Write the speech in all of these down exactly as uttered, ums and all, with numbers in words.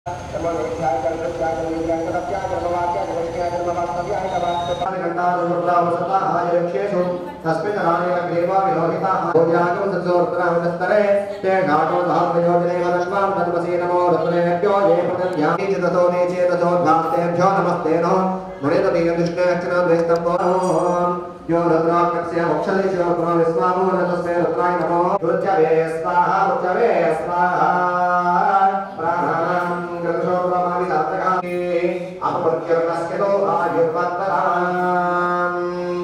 यो रुद्राक्षस्य मोक्षदेशो विश्वामो रतस्मै रुद्राय नमो रुद्रवे स्वाहा रुद्रवे स्वाहा प्राणानां गतशो ब्रह्मविदातकानि अपवर्ग्यर्णस्यतो आयुर्वत्तराम्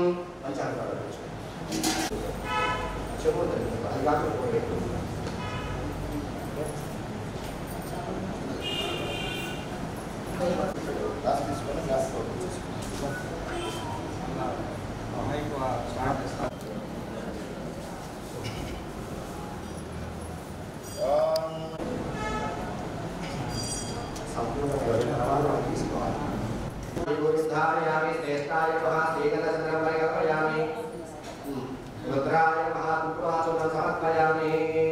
गोविंदायामि श्रेष्ठाय महाश्रीगणचन्द्रं परिकल्पयामि रुद्राय महापुत्रवासुं समर्पयामि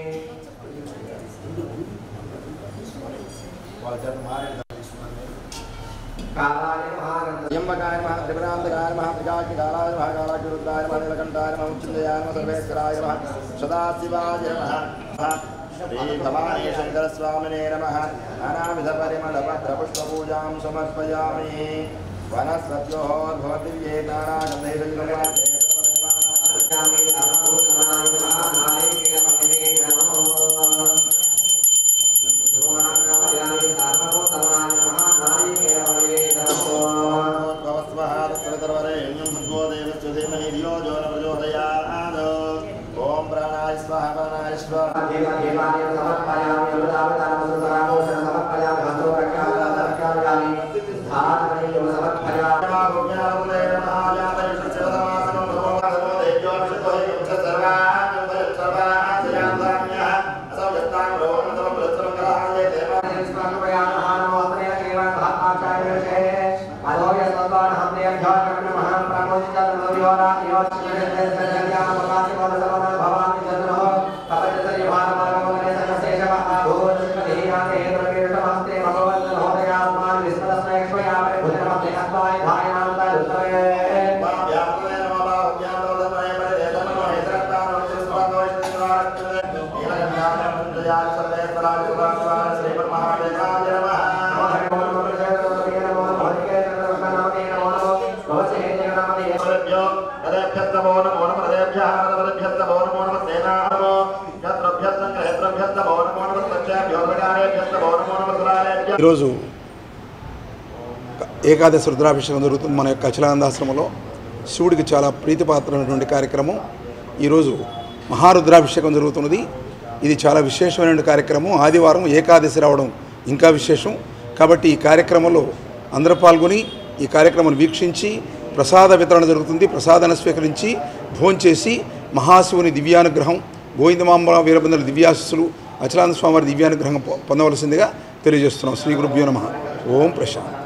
कालाय महागणपतये नमः त्रिपुरान्तकाय नमः त्रिकाग्निकालाय नमः कालाग्निरुद्राय नमः नीलकण्ठाय नमः उच्चन्द्रयाय नमः सर्वेश्वराय नमः सदाशिवाय नमः श्रीभवानी शङ्करस्वामिने नमः नानाविधपरिमलपत्रपुष्पपूजां समर्पयामि वनस्पत्योर्भवद्दिव्ये ओम प्राणाय स्वाहा प्राणाय स्वाहा देवा देवाय समर्पयामि अमृतावतारं सुतरामोषं समर्पयामि हंसो प्रख्यातामि धारणै समर्पयामि भोज्ञानमुदे महायातय सचवदमासनं नमो नमो देव्यो विष्णुहि सर्वान् सर्वान् असौ यत्तां रोहणं पुरस्सरं कराये देवाय समर्पयामि नमो अपने केवल आचार्य विषये अलोय सद्वान हमने अध्यात्म नमः प्राणोचितं नवयोरा योचितं सज्ञान प्रकाश भवनं भवानि जनो तपजसय भारमागमने सर्वशेषः आभूत कलियाते द्रव्येषमस्ते भगवन् महोदयात्मान विस्मरस्मै क्षयामि भुजनमते अस्माय धायनान्ता उत्तरे व्याप्तये नमः ज्ञानोदमय परिदेशं हेतरत्तानो चिस्वादोषितवार्तते नीलकण्ठाय सर्वे पराजुराजुरान श्रीमन्महादेवाय नमः ఈరోజు ఏకాదశి రుద్రాభిషేకం జరుగుతుంది మన యొక్క అచలానందాశ్రమంలో. శివుడికి చాలా ప్రీతిపాత్రమైనటువంటి కార్యక్రమం. ఈరోజు మహారుద్రాభిషేకం జరుగుతున్నది. ఇది చాలా విశేషమైనటువంటి కార్యక్రమం. ఆదివారం ఏకాదశి రావడం ఇంకా విశేషం. కాబట్టి ఈ కార్యక్రమంలో అందరూ పాల్గొని ఈ కార్యక్రమాన్ని వీక్షించి ప్రసాద వితరణ జరుగుతుంది. ప్రసాదాన్ని స్వీకరించి భోంచేసి మహాశివుని దివ్యానుగ్రహం, గోవిందమాంబ వీరభద్రుల దివ్యాశిస్సులు, అచలానంద స్వామివారి దివ్యానుగ్రహం పొందవలసిందిగా తెలియజేస్తున్నాం. శ్రీ గురుభ్యో నమః. ఓం ప్రశాంత్.